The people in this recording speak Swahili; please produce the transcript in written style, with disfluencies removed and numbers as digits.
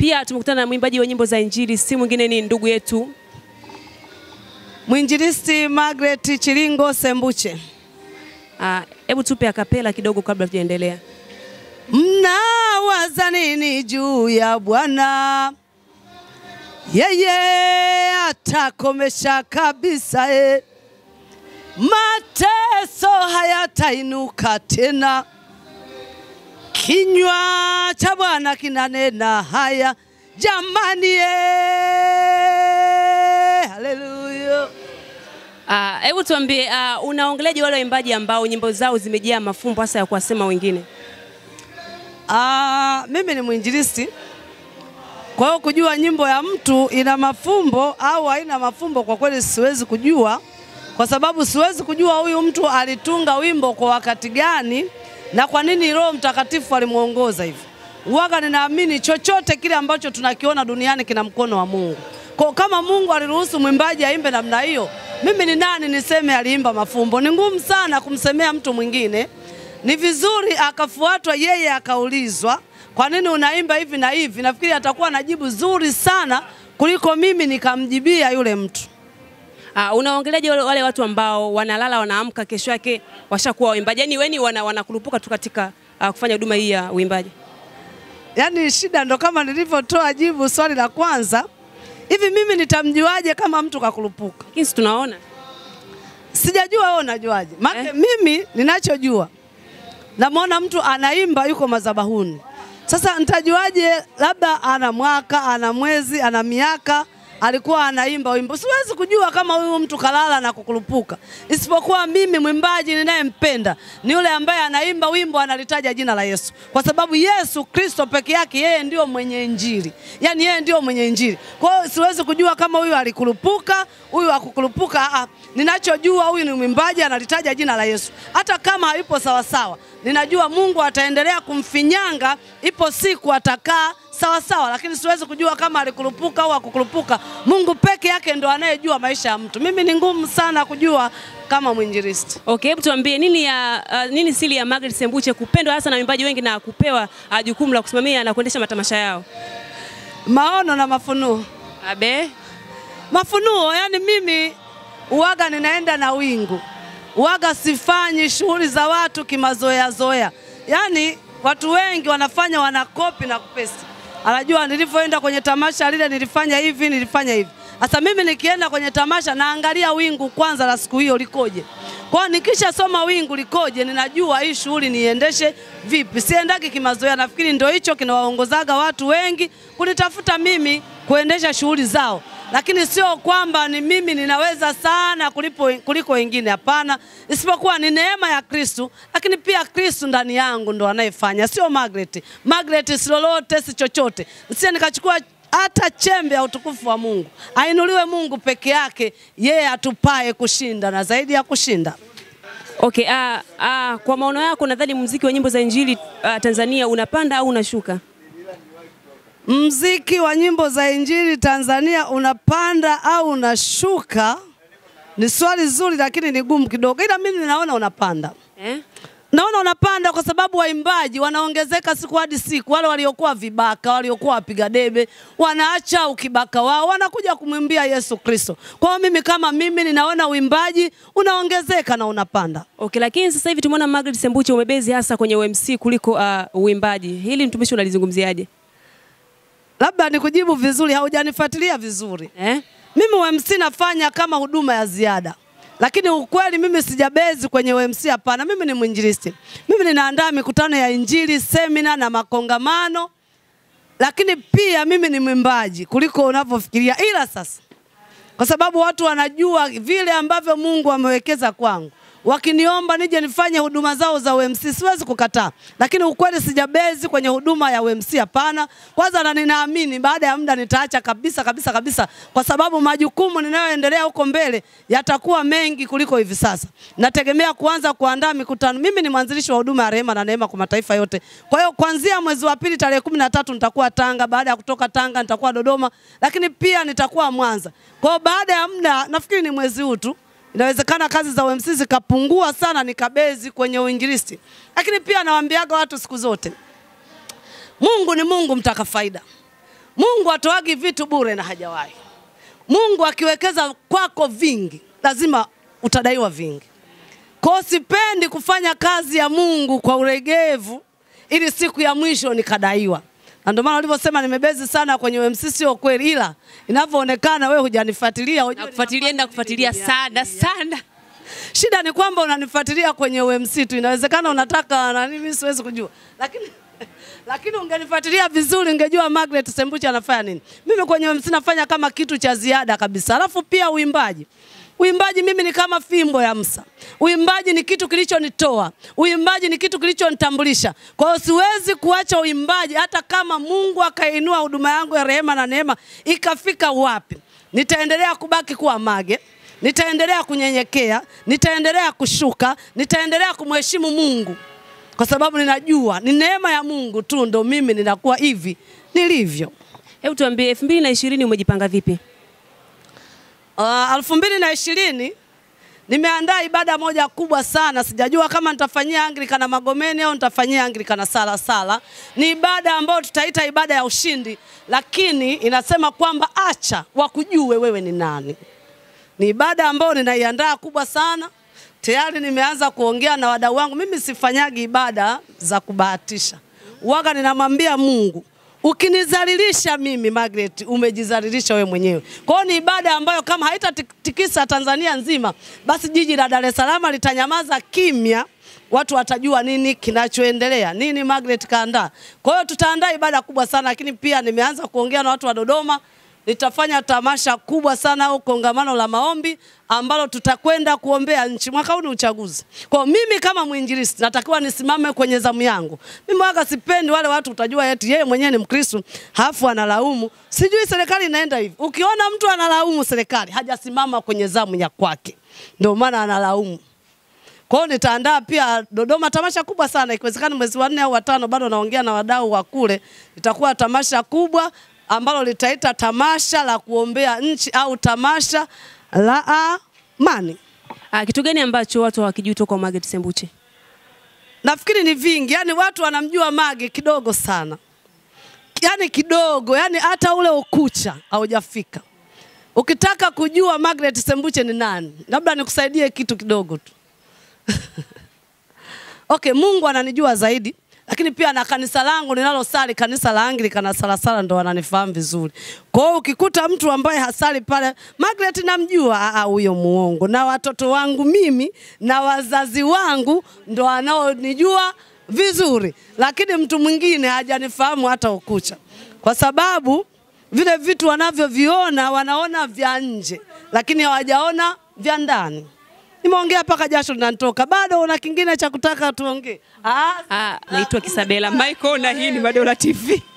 Pia tumekutana na mwimbaji wa nyimbo za Injili, si mwingine ni ndugu yetu Mwinjilisti Margaret Chilingo Sembuche. Hebu tupe akapela kidogo kabla tujaendelea. Mnawaza nini juu ya Bwana? Yeye atakomesha kabisa mateso hayatainuka tena. Kinywa cha Bwana kinanena haya jamani haleluya. Hebu tuambie unaongeleaje wale waimbaji ambao nyimbo zao zimejaa mafumbo hasa ya kuwasema wengine? Mimi ni mwinjilisti. Kwa hiyo kujua nyimbo ya mtu ina mafumbo au haina mafumbo kwa kweli siwezi kujua, kwa sababu siwezi kujua huyu mtu alitunga wimbo kwa wakati gani na kwa nini Roho Mtakatifu alimuongoza hivi. Huaga ninaamini chochote kile ambacho tunakiona duniani kina mkono wa Mungu. Kwa kama Mungu aliruhusu mwimbaji aimbe namna hiyo, mimi ni nani niseme aliimba mafumbo? Ni ngumu sana kumsemea mtu mwingine. Ni vizuri akafuatwa yeye akaulizwa, kwa nini unaimba hivi na hivi? Nafikiri atakuwa na jibu zuri sana kuliko mimi nikamjibia yule mtu. Unaongeleaje wale watu ambao wanalala wanaamka kesho yake washakuwa waimbaji? Yaani weni wanakurupuka tu katika kufanya huduma hii ya uimbaji. Yaani shida ndo kama nilivyotoa jibu swali la kwanza. Hivi mimi nitamjuaje kama mtu kakurupuka? Lakini tunaona. Sijajua wewe unajuaje? Maana mimi ninachojua, namuona mtu anaimba yuko madhabahuni. Sasa nitajuaje labda ana mwaka, ana mwezi, ana miaka alikuwa anaimba wimbo? Siwezi kujua kama huyu mtu kalala na kukurupuka. Isipokuwa mimi mwimbaji ninayempenda ni yule ambaye anaimba wimbo analitaja jina la Yesu. Kwa sababu Yesu Kristo peke yake yeye ndio mwenye Injili. Yaani yeye ndio mwenye Injili. Kwa hiyo siwezi kujua kama huyu alikurupuka, huyu hakukurupuka. Ninachojua huyu ni mwimbaji analitaja jina la Yesu. Hata kama hayupo sawa sawa, ninajua Mungu ataendelea kumfinyanga, ipo siku atakaa sawa sawa, lakini siwezi kujua kama alikurupuka au hakukurupuka. Mungu peke yake ndo anayejua maisha ya mtu. Mimi ni ngumu sana kujua kama mwinjilisti. Okay, hebu tuambie nini siri ya Margaret Sembuche kupendwa hasa na waimbaji wengi na kupewa jukumu la kusimamia na kuendesha matamasha yao? Maono na mafunuo. Mafunuo, yani mimi uwaga ninaenda na wingu. Uwaga sifanyi shughuli za watu kimazoea zoea. Yani watu wengi wanafanya wanakopi na kupesi. Anajua nilivyoenda kwenye tamasha lile nilifanya hivi, nilifanya hivi. Sasa mimi nikienda kwenye tamasha naangalia wingu kwanza la siku hiyo likoje. Kwa nikisha soma wingu likoje, ninajua hii shughuli niendeshe vipi. Siendagi kimazoea. Nafikiri ndio hicho kinawaongozaga watu wengi kunitafuta mimi kuendesha shughuli zao. Lakini sio kwamba ni mimi ninaweza sana kuliko wengine, hapana. Isipokuwa ni neema ya Kristo, lakini pia Kristo ndani yangu ndo anayefanya, sio Margaret. Margaret si lolote, si chochote. Sisi nikachukua hata chembe ya utukufu wa Mungu. Ainuliwe Mungu peke yake, yeye atupae kushinda na zaidi ya kushinda. Okay, kwa maono yako nadhani muziki wa nyimbo za Injili Tanzania unapanda au unashuka? Muziki wa nyimbo za Injili Tanzania unapanda au unashuka? Ni swali zuri lakini ni gumu kidogo. Ila mimi ninaona unapanda. Naona unapanda kwa sababu waimbaji wanaongezeka siku hadi siku. Wale waliokuwa vibaka, waliokuwa wapiga debe, wanaacha ukibaka wao, wanakuja kumwimbia Yesu Kristo. Kwa hiyo mimi kama mimi ninaona uimbaji unaongezeka na unapanda. Okay, lakini sasa hivi tumeona Margaret Sembuche umebezi hasa kwenye UMC kuliko uimbaji. Hili mtumishi unalizungumziaje? Labda nikujibu vizuri, haujanifuatilia vizuri. Mimi UMC nafanya kama huduma ya ziada. Lakini ukweli mimi sijabezi kwenye UMC, hapana. Mimi ni mwinjilisti. Mimi ninaandaa mikutano ya Injili, semina na makongamano. Lakini pia mimi ni mwimbaji kuliko unavyofikiria. Ila sasa, kwa sababu watu wanajua vile ambavyo Mungu amewekeza kwangu, wakiniomba nije nifanye huduma zao za UMC siwezi kukataa. Lakini ukweli sijabezi kwenye huduma ya UMC, hapana. Kwanza na ninaamini baada ya muda nitaacha kabisa kwa sababu majukumu ninayoendelea huko mbele yatakuwa mengi kuliko hivi sasa. Nategemea kuanza kuandaa mikutano. Mimi ni mwanzilishi wa huduma ya rehema na neema kwa mataifa yote. Kwa hiyo kuanzia mwezi wa pili tarehe 13 nitakuwa Tanga, baada ya kutoka Tanga nitakuwa Dodoma, lakini pia nitakuwa Mwanza. Kwa hiyo baada ya muda nafikiri ni mwezi huu tu, inawezekana kazi za UMC zikapungua sana nikabezi kwenye uinjilisti. Lakini pia nawaambiaga watu siku zote, Mungu ni Mungu mtaka faida. Mungu atoagi vitu bure na hajawahi. Mungu akiwekeza kwako vingi, lazima utadaiwa vingi. Kwa sipendi kufanya kazi ya Mungu kwa uregevu ili siku ya mwisho nikadaiwa. Na ndio maana ulivyosema nimebezi sana kwenye UMC sio kweli, ila inavyoonekana wewe hujanifuatilia. Nakufuatilia sana sana. Shida ni kwamba unanifuatilia kwenye UMC tu. Inawezekana unataka na mimi siwezi kujua. Lakini ungenifuatilia vizuri ungejua Margaret Sembuche anafanya nini. Mimi kwenye UMC nafanya kama kitu cha ziada kabisa. Alafu pia uimbaji. Uimbaji mimi ni kama fimbo ya Musa. Uimbaji ni kitu kilichonitoa. Uimbaji ni kitu kilichonitambulisha. Kwa hiyo siwezi kuacha uimbaji hata kama Mungu akainua huduma yangu ya rehema na neema ikafika wapi. Nitaendelea kubaki kuwa Mage. Nitaendelea kunyenyekea, nitaendelea kushuka, nitaendelea kumheshimu Mungu. Kwa sababu ninajua ni neema ya Mungu tu ndo mimi ninakuwa hivi nilivyo. Hebu tuambie 2020 umejipanga vipi? 2020 nimeandaa ibada moja kubwa sana. Sijajua kama nitafanyia Anglikana Magomeni au nitafanyia Anglikana Sala. Ni ibada ambayo tutaita ibada ya ushindi, lakini inasema kwamba acha wakujue wewe ni nani. Ni ibada ambayo ninaiandaa kubwa sana. Tayari nimeanza kuongea na wadau wangu. Mimi sifanyagi ibada za kubahatisha. Waga ninamwambia Mungu, ukinizalilisha mimi Margaret, umejizalilisha wewe mwenyewe. Kwa hiyo ni ibada ambayo kama haitatikisa Tanzania nzima, basi jiji la Dar es Salaam litanyamaza kimya. Watu watajua nini kinachoendelea, nini Margaret kaandaa. Kwa hiyo tutaandaa ibada kubwa sana, lakini pia nimeanza kuongea na watu wa Dodoma. Nitafanya tamasha kubwa sana au kongamano la maombi ambalo tutakwenda kuombea nchi. Mwaka huu ni uchaguzi. Kwa mimi kama mwinjilisti natakiwa nisimame kwenye zamu yangu. Mimi waga sipendi wale watu utajua eti yeye mwenyewe ni Mkristo hafu analaumu. Sijui serikali inaenda hivi. Ukiona mtu analaumu serikali hajasimama kwenye zamu ya kwake, ndio maana analaumu. Kwa hiyo nitaandaa pia Dodoma tamasha kubwa sana, ikiwezekana mwezi wa 4 au wa 5, bado naongea na wadau wa kule. Itakuwa tamasha kubwa ambalo litaita tamasha la kuombea nchi au tamasha la amani. Kitu gani ambacho watu hawakijui toka Margaret Sembuche? Nafikiri ni vingi. Yaani watu wanamjua Mage kidogo sana. Yaani kidogo, yaani hata ule ukucha haujafika. Ukitaka kujua Margaret Sembuche ni nani, labda nikusaidie kitu kidogo tu. Okay, Mungu ananijua zaidi. Lakini pia na kanisa langu ninalosali, kanisa la Anglikana Sala ndo wananifahamu vizuri. Kwa hiyo ukikuta mtu ambaye hasali pale, Margaret namjua, huyo muongo. Na watoto wangu mimi na wazazi wangu ndo wanaonijua vizuri. Lakini mtu mwingine hajanifahamu hata ukucha. Kwa sababu vile vitu wanavyoviona wanaona vya nje, lakini hawajaona vya ndani. Nimeongea paka jasho linanitoka. Bado una kingine cha kutaka tuongee? Naitwa Kisabela Michael na hii ni Madola TV.